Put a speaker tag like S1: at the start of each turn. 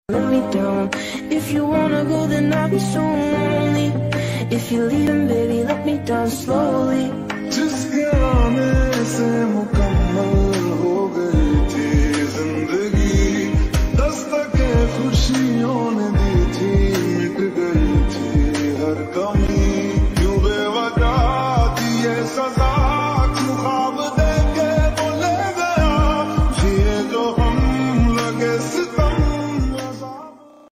S1: let me down. If you wanna go, then I'll be so lonely. If you're leaving, baby, let me down slowly.
S2: जिसके आने से मुकम्मल हो गई थी जिंदगी, दस्तके खुशियों ने